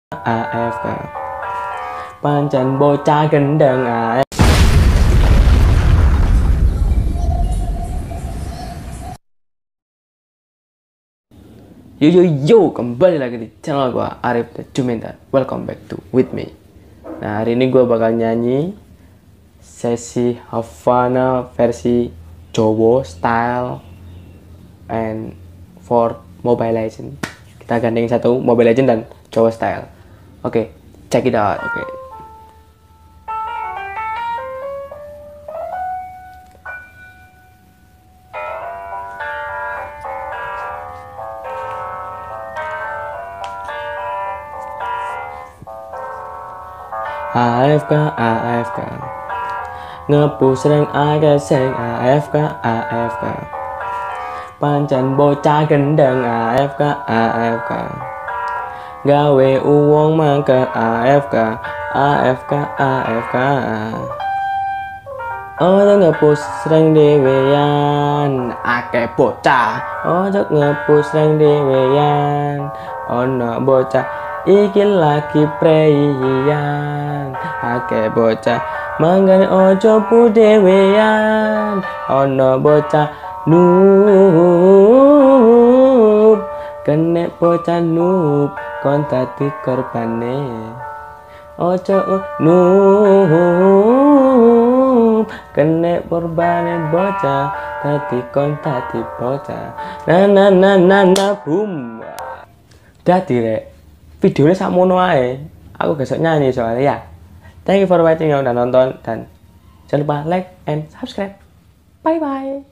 AFK pancen bocah gendeng AFK. Yo, kembali lagi di channel gua Arif The Juminten. Welcome back to with me. Nah, hari ini gua bakal nyanyi sesi Havana versi Jowo style and for Mobile Legend. Kita gandeng satu Mobile Legend dan Jowo style. Oke, check it out. Oke. AFK ngepush rank akeh sing AFK pancen bocah gendeng AFK gawe uwong mangke AFK ojo ngepush rank dhewean akeh bocah ojo ngepush rank dhewean ono bocah iki lagi preyan akeh bocah mangane ojo pudewean ono bocah noob kene bocah noob kon dadi korbane ojo noob kene korbane bocah dadi kon dadi bocah na boom. Dadi rek videonya sakmono ae. Aku besok nyanyi soalnya ya. Thank you for watching yang udah nonton dan jangan lupa like and subscribe. Bye bye.